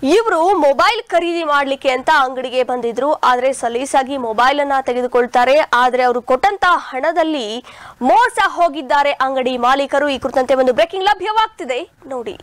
ಇವರು ಮೊಬೈಲ್ ಖರೀದಿ ಮಾಡ್ಲಿಕ್ಕೆ ಅಂತ ಅಂಗಡಿಗೆ ಬಂದಿದ್ರು. ಆದ್ರೆ ಸಲೀಸಾಗಿ ಮೊಬೈಲ್ ಅನ್ನ ತೆಗೆದುಕೊಳ್ತಾರೆ. ಆದ್ರೆ ಅವರು ಕೊಟ್ಟಂತ ಹಣದಲ್ಲಿ ಮೋಸ ಹೋಗಿದ್ದಾರೆ ಅಂಗಡಿ ಮಾಲೀಕರು. ಈ ಕುರಿತಂತೆ ಒಂದು ಬ್ರೇಕಿಂಗ್ ಲಭ್ಯವಾಗ್ತಿದೆ ನೋಡಿ.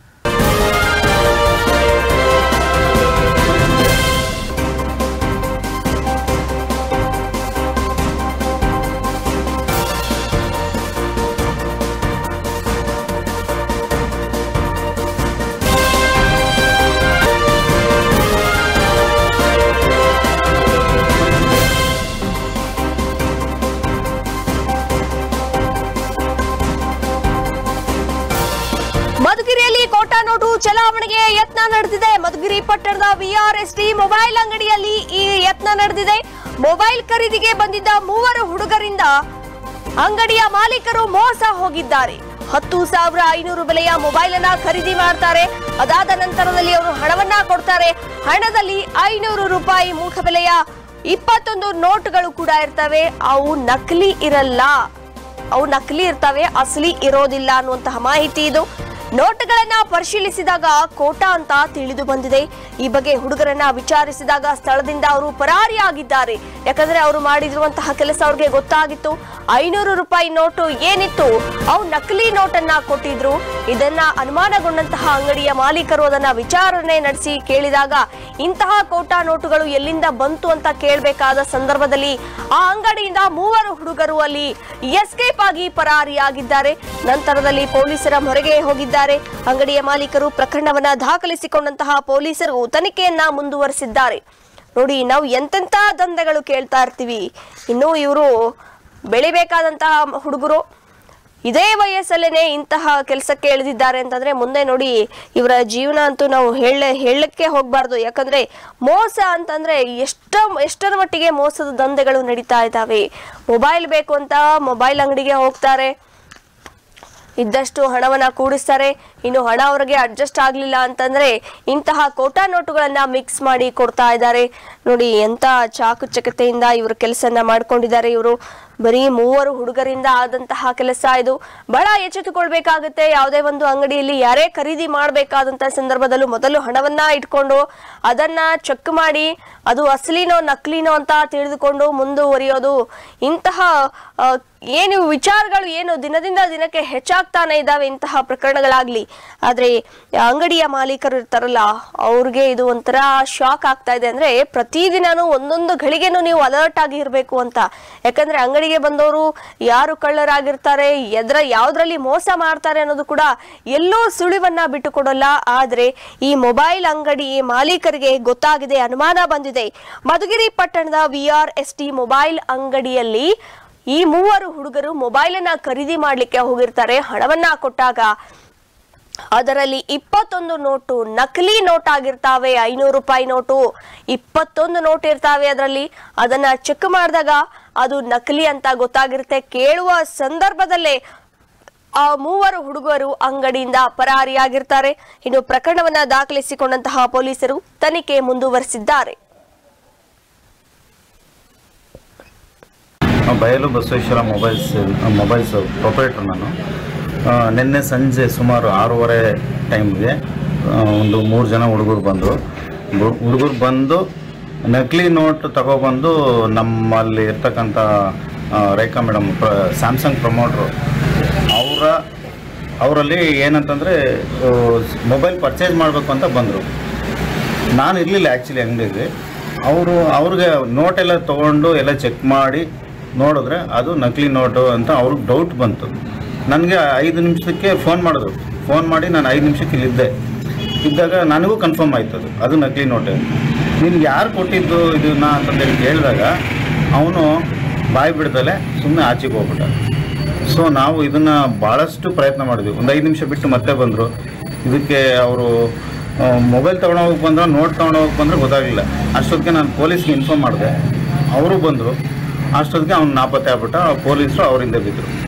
ಮಧುಗಿರಿಯಲ್ಲಿ ಕೋಟಾ ನೋಟು ಚಲಾವಣೆಗೆ ಯತ್ನ ನಡೆದಿದೆ. ಮಧುಗಿರಿ ಪಟ್ಟಣದ ವಿಆರ್ಎಸ್ಟಿ ಮೊಬೈಲ್ ಅಂಗಡಿಯಲ್ಲಿ ಈ ಯತ್ನ ನಡೆದಿದೆ. ಮೊಬೈಲ್ ಖರೀದಿಗೆ ಬಂದಿದ್ದ 3 ಹುಡುಗರಿಂದ ಅಂಗಡಿಯ ಮಾಲೀಕರು ಮೋಸ ಹೋಗಿದ್ದಾರೆ. 10,500 ಬೆಲೆಯ ಮೊಬೈಲ್ ಅನ್ನ ಖರೀದಿ ಮಾಡ್ತಾರೆ. ಅದಾದ ನಂತರದಲ್ಲಿ ಅವರು ಹಣವನ್ನ ಕೊಡ್ತಾರೆ. ಹಣದಲ್ಲಿ 500 ರೂಪಾಯಿ ಮುಖಬೆಲೆಯ 21 ನೋಟುಗಳು ಕೂಡ ಇರ್ತವೆ. ಅವು ನಕಲಿ ಇರಲ್ಲ, ಅವು ನಕಲಿ ಇರ್ತವೆ, ಅಸಲಿ ಇರೋದಿಲ್ಲ ಅನ್ನುವಂತಹ ಮಾಹಿತಿ ಇದು. ನೋಟುಗಳನ್ನ ಪರಿಶೀಲಿಸಿದಾಗ ಕೋಟಾ ಅಂತ ತಿಳಿದು ಬಂದಿದೆ. ಈ ಬಗ್ಗೆ ಹುಡುಗರನ್ನ ವಿಚಾರಿಸಿದಾಗ ಸ್ಥಳದಿಂದ ಅವರು ಪರಾರಿಯಾಗಿದ್ದಾರೆ. ಯಾಕಂದ್ರೆ ಅವರು ಮಾಡಿರುವಂತಹ ಕೆಲಸ ಅವ್ರಿಗೆ ಗೊತ್ತಾಗಿತ್ತು. 500 ರೂಪಾಯಿ ನೋಟು ಏನಿತ್ತು ಅವು ನಕಲಿ ನೋಟನ್ನ ಕೊಟ್ಟಿದ್ರು. ಇದನ್ನ ಅನುಮಾನಗೊಂಡಂತಹ ಅಂಗಡಿಯ ಮಾಲೀಕರು ಅದನ್ನ ವಿಚಾರಣೆ ನಡೆಸಿ ಕೇಳಿದಾಗ ಇಂತಹ ಕೋಟಾ ನೋಟುಗಳು ಎಲ್ಲಿಂದ ಬಂತು ಅಂತ ಕೇಳಬೇಕಾದ ಸಂದರ್ಭದಲ್ಲಿ ಆ ಅಂಗಡಿಯಿಂದ 3 ಹುಡುಗರು ಅಲ್ಲಿ ಎಸ್ಕೇಪ್ ಆಗಿ ಪರಾರಿಯಾಗಿದ್ದಾರೆ. ನಂತರದಲ್ಲಿ ಪೊಲೀಸರ ಮೊರೆಗೆ ಹೋಗಿದ್ದಾರೆ. ಅಂಗಡಿಯ ಮಾಲೀಕರು ಪ್ರಕರಣವನ್ನ ದಾಖಲಿಸಿಕೊಂಡಂತಹ ಪೊಲೀಸರು ತನಿಖೆಯನ್ನ ಮುಂದುವರಿಸಿದ್ದಾರೆ. ನೋಡಿ, ನಾವು ಎಂತೆಂತ ದಂಧೆಗಳು ಕೇಳ್ತಾ ಇರ್ತೀವಿ. ಇನ್ನು ಇವರು ಬೆಳಿಬೇಕಾದಂತಹ ಹುಡುಗರು ಇದೇ ವಯಸ್ಸಲ್ಲೇನೆ ಇಂತಹ ಕೆಲಸಕ್ಕೆ ಇಳಿದಿದ್ದಾರೆ ಅಂತಂದ್ರೆ ಮುಂದೆ ನೋಡಿ ಇವರ ಜೀವನ ಅಂತೂ ನಾವು ಹೇಳಕ್ಕೆ ಹೋಗ್ಬಾರ್ದು. ಯಾಕಂದ್ರೆ ಮೋಸ ಅಂತಂದ್ರೆ ಎಷ್ಟರ ಮಟ್ಟಿಗೆ ಮೋಸದ ದಂಧೆಗಳು ನಡೀತಾ ಇದ್ದಾವೆ. ಮೊಬೈಲ್ ಬೇಕು ಅಂತ ಮೊಬೈಲ್ ಅಂಗಡಿಗೆ ಹೋಗ್ತಾರೆ, ಇದ್ದಷ್ಟು ಹಣವನ್ನ ಕೂಡಿಸ್ತಾರೆ. ಇನ್ನು ಹಣ ಅವರಿಗೆ ಅಡ್ಜಸ್ಟ್ ಆಗ್ಲಿಲ್ಲ ಅಂತಂದ್ರೆ ಇಂತಹ ಕೋಟಾ ನೋಟುಗಳನ್ನ ಮಿಕ್ಸ್ ಮಾಡಿ ಕೊಡ್ತಾ ಇದ್ದಾರೆ. ನೋಡಿ ಎಂತ ಚಾಕುಚಕ್ಯತೆಯಿಂದ ಇವರು ಕೆಲಸನ ಮಾಡ್ಕೊಂಡಿದ್ದಾರೆ. ಇವರು ಬರೀ 3 ಹುಡುಗರಿಂದ ಆದಂತಹ ಕೆಲಸ ಇದು. ಬಹಳ ಎಚ್ಚೆತ್ತುಕೊಳ್ಬೇಕಾಗುತ್ತೆ. ಯಾವುದೇ ಒಂದು ಅಂಗಡಿಯಲ್ಲಿ ಯಾರೇ ಖರೀದಿ ಮಾಡಬೇಕಾದಂತಹ ಸಂದರ್ಭದಲ್ಲೂ ಮೊದಲು ಹಣವನ್ನ ಇಟ್ಕೊಂಡು ಅದನ್ನ ಚೆಕ್ ಮಾಡಿ ಅದು ಅಸಲಿನೋ ನಕಲಿನೋ ಅಂತ ತಿಳಿದುಕೊಂಡು ಮುಂದುವರಿಯೋದು. ಇಂತಹ ಏನು ವಿಚಾರಗಳು ಏನು ದಿನದಿಂದ ದಿನಕ್ಕೆ ಹೆಚ್ಚಾಗ್ತಾನೆ ಇದ್ದಾವೆ ಇಂತಹ ಪ್ರಕರಣಗಳಾಗ್ಲಿ. ಆದ್ರೆ ಅಂಗಡಿಯ ಮಾಲೀಕರು ಇರ್ತಾರಲ್ಲ ಅವ್ರಿಗೆ ಇದು ಒಂಥರ ಶಾಕ್ ಆಗ್ತಾ ಇದೆ. ಅಂದ್ರೆ ಪ್ರತಿದಿನನೂ ಒಂದೊಂದು ಘಳಿಗೆನೂ ನೀವು ಅಲರ್ಟ್ ಆಗಿ ಇರಬೇಕು ಅಂತ. ಯಾಕಂದ್ರೆ ಅಂಗಡಿಗೆ ಬಂದವರು ಯಾರು ಕಳ್ಳರಾಗಿರ್ತಾರೆ, ಯಾವ್ದ್ರಲ್ಲಿ ಮೋಸ ಮಾಡ್ತಾರೆ ಅನ್ನೋದು ಕೂಡ ಎಲ್ಲೂ ಸುಳಿವನ್ನ ಬಿಟ್ಟು ಕೊಡಲ್ಲ. ಆದ್ರೆ ಈ ಮೊಬೈಲ್ ಅಂಗಡಿ ಮಾಲೀಕರಿಗೆ ಗೊತ್ತಾಗಿದೆ, ಅನುಮಾನ ಬಂದಿದೆ. ಮಧುಗಿರಿ ಪಟ್ಟಣದ ವಿಆರ್ಎಸ್ಟಿ ಮೊಬೈಲ್ ಅಂಗಡಿಯಲ್ಲಿ ಈ 3 ಹುಡುಗರು ಮೊಬೈಲ್ ಅನ್ನ ಖರೀದಿ ಮಾಡ್ಲಿಕ್ಕೆ ಹೋಗಿರ್ತಾರೆ. ಹಣವನ್ನ ಕೊಟ್ಟಾಗ ಅದರಲ್ಲಿ 21 ನೋಟು ನಕಲಿ ನೋಟ್ ಆಗಿರ್ತಾವೆ. 500 ರೂಪಾಯಿ ನೋಟು 21 ನೋಟ್ ಇರ್ತಾವೆ ಅದರಲ್ಲಿ. ಅದನ್ನ ಚೆಕ್ ಮಾಡಿದಾಗ ಅದು ನಕಲಿ ಅಂತ ಗೊತ್ತಾಗಿರುತ್ತೆ. ಕೇಳುವ ಸಂದರ್ಭದಲ್ಲೇ ಆ 3 ಹುಡುಗರು ಅಂಗಡಿಯಿಂದ ಪರಾರಿಯಾಗಿರ್ತಾರೆ. ಇನ್ನು ಪ್ರಕರಣವನ್ನ ದಾಖಲಿಸಿಕೊಂಡಂತಹ ಪೊಲೀಸರು ತನಿಖೆ ಮುಂದುವರಿಸಿದ್ದಾರೆ. ಬಯಲು ಬಸವೇಶ್ವರ ಮೊಬೈಲ್ಸ್ ಪ್ರೊಪರೇಟರ್ ನಾನು. ನಿನ್ನೆ ಸಂಜೆ ಸುಮಾರು 6:30 ಟೈಮ್ಗೆ ಒಂದು 3 ಜನ ಹುಡುಗರು ಬಂದು ನಕಲಿ ನೋಟ್ ತಗೊಬಂದು ನಮ್ಮಲ್ಲಿ ಇರ್ತಕ್ಕಂಥ ರೇಖಾ ಮೇಡಮ್ ಸ್ಯಾಮ್ಸಂಗ್ ಪ್ರಮೋಟ್ರು ಅವರಲ್ಲಿ ಏನಂತಂದರೆ ಮೊಬೈಲ್ ಪರ್ಚೇಸ್ ಮಾಡಬೇಕು ಅಂತ ಬಂದರು. ನಾನು ಇರಲಿಲ್ಲ ಆ್ಯಕ್ಚುಲಿ ಅಂಗಡಿಗೆ. ಅವ್ರಿಗೆ ನೋಟೆಲ್ಲ ತೊಗೊಂಡು ಎಲ್ಲ ಚೆಕ್ ಮಾಡಿ ನೋಡಿದ್ರೆ ಅದು ನಕಲಿ ನೋಟು ಅಂತ ಅವ್ರಿಗೆ ಡೌಟ್ ಬಂತು. ನನಗೆ 5 ನಿಮಿಷಕ್ಕೆ ಫೋನ್ ಮಾಡಿದ್ರು. ಫೋನ್ ಮಾಡಿ ನಾನು 5 ನಿಮಿಷಕ್ಕೆ ಇದ್ದಾಗ ನನಗೂ ಕನ್ಫರ್ಮ್ ಆಯ್ತು ಅದು ನಕಲಿ ನೋಟೆ. ನಿನ್ಗೆ ಯಾರು ಕೊಟ್ಟಿದ್ದು ಇದನ್ನ ಅಂತಂದೇಳಿ ಕೇಳಿದಾಗ ಅವನು ಬಾಯಿ ಬಿಡ್ದಲೆ ಸುಮ್ಮನೆ ಆಚೆಗೆ ಹೋಗ್ಬಿಟ್ಟ. ಸೊ ನಾವು ಇದನ್ನು ಭಾಳಷ್ಟು ಪ್ರಯತ್ನ ಮಾಡಿದ್ವಿ. ಒಂದು 5 ನಿಮಿಷ ಬಿಟ್ಟು ಮತ್ತೆ ಬಂದರು. ಇದಕ್ಕೆ ಅವರು ಮೊಬೈಲ್ ತೊಗೊಂಡೋಗಿ ಬಂದ್ರೆ ನೋಟ್ ತೊಗೊಂಡೋಗಿ ಬಂದರೆ ಗೊತ್ತಾಗಲಿಲ್ಲ. ಅಷ್ಟೊತ್ತಿಗೆ ನಾನು ಪೊಲೀಸ್ಗೆ ಇನ್ಫಾರ್ಮ್ ಮಾಡಿದೆ. ಅವರು ಬಂದರು. ಅಷ್ಟೊತ್ತಿಗೆ ಅವ್ನು ನಾಪತ್ತೆ ಆಗ್ಬಿಟ್ಟ. ಪೊಲೀಸರು ಅವರಿಂದ ಬಿದ್ದರು.